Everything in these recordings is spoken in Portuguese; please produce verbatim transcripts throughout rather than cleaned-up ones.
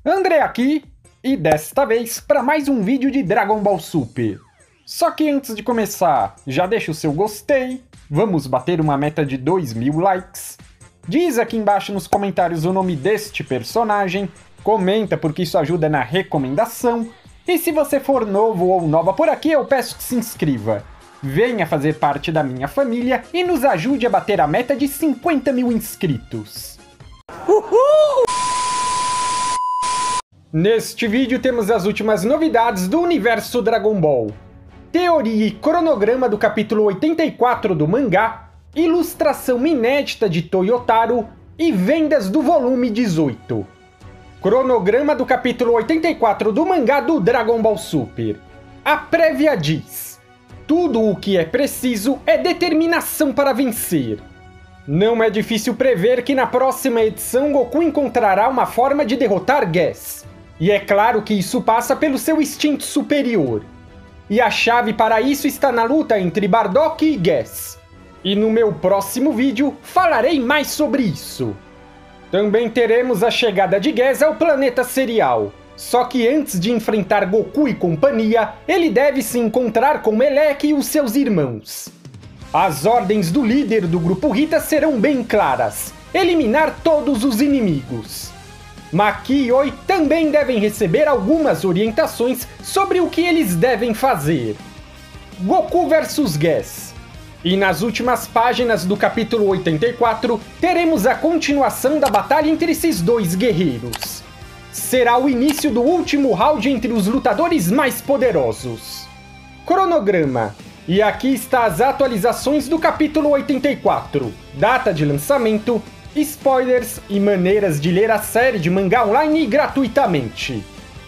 André aqui, e desta vez para mais um vídeo de Dragon Ball Super. Só que antes de começar, já deixa o seu gostei, vamos bater uma meta de dois mil likes. Diz aqui embaixo nos comentários o nome deste personagem, comenta porque isso ajuda na recomendação, e se você for novo ou nova por aqui, eu peço que se inscreva. Venha fazer parte da minha família e nos ajude a bater a meta de cinquenta mil inscritos. Uhul! Neste vídeo temos as últimas novidades do universo Dragon Ball. Teoria e cronograma do capítulo oitenta e quatro do mangá, ilustração inédita de Toyotaro e vendas do volume dezoito. Cronograma do capítulo oitenta e quatro do mangá do Dragon Ball Super. A prévia diz: tudo o que é preciso é determinação para vencer. Não é difícil prever que na próxima edição Goku encontrará uma forma de derrotar Geass. E é claro que isso passa pelo seu instinto superior. E a chave para isso está na luta entre Bardock e Geass. E no meu próximo vídeo falarei mais sobre isso. Também teremos a chegada de Geass ao planeta Serial. Só que antes de enfrentar Goku e companhia, ele deve se encontrar com Melek e os seus irmãos. As ordens do líder do grupo Hita serão bem claras: eliminar todos os inimigos. Maki e Oi também devem receber algumas orientações sobre o que eles devem fazer. Goku versus Geass. E nas últimas páginas do capítulo oitenta e quatro, teremos a continuação da batalha entre esses dois guerreiros. Será o início do último round entre os lutadores mais poderosos. Cronograma. E aqui está as atualizações do capítulo oitenta e quatro. Data de lançamento, spoilers e maneiras de ler a série de mangá online gratuitamente.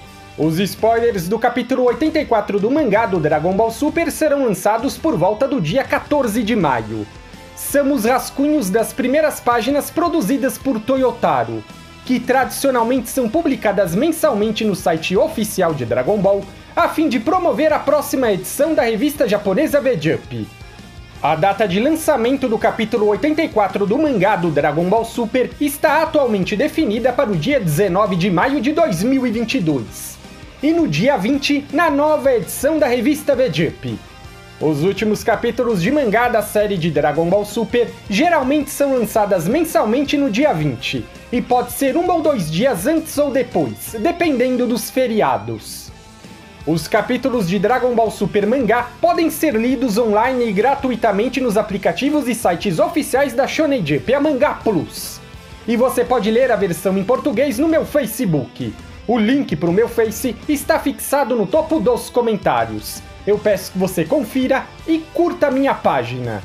Os spoilers do capítulo oitenta e quatro do mangá do Dragon Ball Super serão lançados por volta do dia quatorze de maio. São os rascunhos das primeiras páginas produzidas por Toyotaro, que tradicionalmente são publicadas mensalmente no site oficial de Dragon Ball, a fim de promover a próxima edição da revista japonesa V-Jump. A data de lançamento do capítulo oitenta e quatro do mangá do Dragon Ball Super está atualmente definida para o dia dezenove de maio de dois mil e vinte e dois. E no dia vinte, na nova edição da revista V-Jump. Os últimos capítulos de mangá da série de Dragon Ball Super geralmente são lançadas mensalmente no dia vinte, e pode ser um ou dois dias antes ou depois, dependendo dos feriados. Os capítulos de Dragon Ball Super mangá podem ser lidos online e gratuitamente nos aplicativos e sites oficiais da Shonen Jump, a Mangá Plus. E você pode ler a versão em português no meu Facebook. O link para o meu Face está fixado no topo dos comentários. Eu peço que você confira e curta a minha página.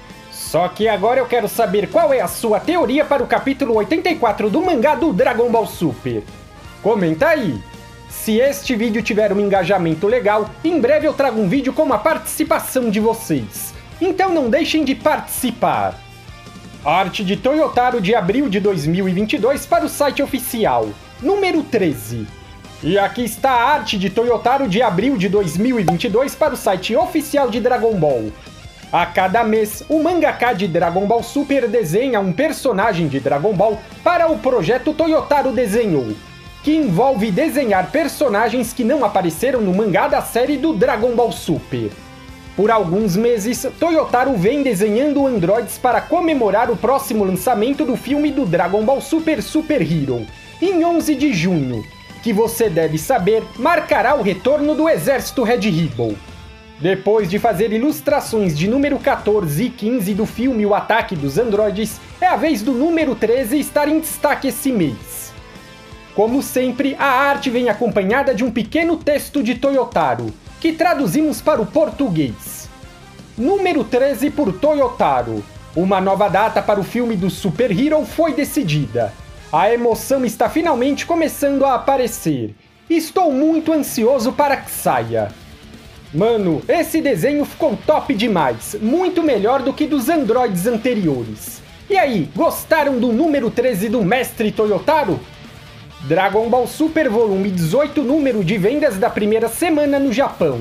Só que agora eu quero saber qual é a sua teoria para o capítulo oitenta e quatro do mangá do Dragon Ball Super. Comenta aí! Se este vídeo tiver um engajamento legal, em breve eu trago um vídeo com a participação de vocês. Então não deixem de participar! Arte de Toyotaro de abril de dois mil e vinte e dois para o site oficial, número treze. E aqui está a arte de Toyotaro de abril de dois mil e vinte e dois para o site oficial de Dragon Ball. A cada mês, o mangaka de Dragon Ball Super desenha um personagem de Dragon Ball para o projeto Toyotaro Desenhou, que envolve desenhar personagens que não apareceram no mangá da série do Dragon Ball Super. Por alguns meses, Toyotaro vem desenhando androides para comemorar o próximo lançamento do filme do Dragon Ball Super Super Hero, em onze de junho, que você deve saber marcará o retorno do exército Red Ribbon. Depois de fazer ilustrações de número quatorze e quinze do filme O Ataque dos Androides, é a vez do número treze estar em destaque esse mês. Como sempre, a arte vem acompanhada de um pequeno texto de Toyotaro, que traduzimos para o português. Número treze por Toyotaro. Uma nova data para o filme do Super Hero foi decidida. A emoção está finalmente começando a aparecer. Estou muito ansioso para que saia. Mano, esse desenho ficou top demais, muito melhor do que dos androides anteriores. E aí, gostaram do número treze do Mestre Toyotaro? Dragon Ball Super Volume dezoito, número de vendas da primeira semana no Japão.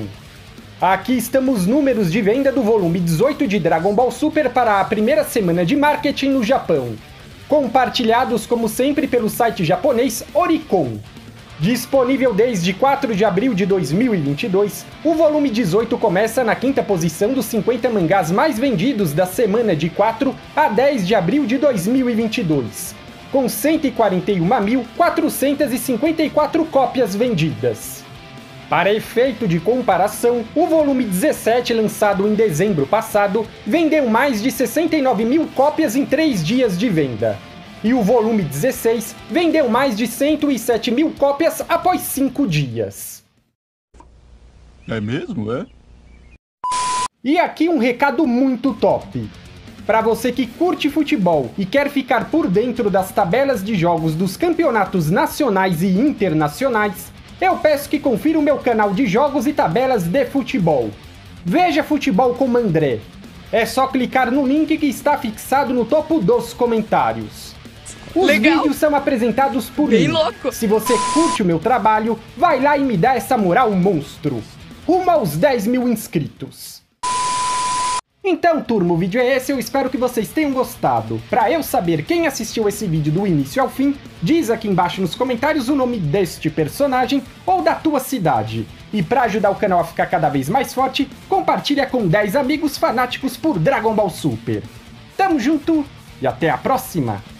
Aqui estamos números de venda do volume dezoito de Dragon Ball Super para a primeira semana de marketing no Japão, compartilhados como sempre pelo site japonês Oricon. Disponível desde quatro de abril de dois mil e vinte e dois, o volume dezoito começa na quinta posição dos cinquenta mangás mais vendidos da semana de quatro a dez de abril de dois mil e vinte e dois, com cento e quarenta e uma mil, quatrocentas e cinquenta e quatro cópias vendidas. Para efeito de comparação, o volume dezessete, lançado em dezembro passado, vendeu mais de sessenta e nove mil cópias em três dias de venda. E o volume dezesseis vendeu mais de cento e sete mil cópias após cinco dias. É mesmo, é? E aqui um recado muito top. Para você que curte futebol e quer ficar por dentro das tabelas de jogos dos campeonatos nacionais e internacionais, eu peço que confira o meu canal de jogos e tabelas de futebol. Veja Futebol com André. É só clicar no link que está fixado no topo dos comentários. Os Legal. vídeos são apresentados por Bem mim. louco. Se você curte o meu trabalho, vai lá e me dá essa moral monstro. Rumo aos dez mil inscritos. Então, turma, o vídeo é esse, eu espero que vocês tenham gostado. Para eu saber quem assistiu esse vídeo do início ao fim, diz aqui embaixo nos comentários o nome deste personagem ou da tua cidade. E para ajudar o canal a ficar cada vez mais forte, compartilha com dez amigos fanáticos por Dragon Ball Super. Tamo junto e até a próxima!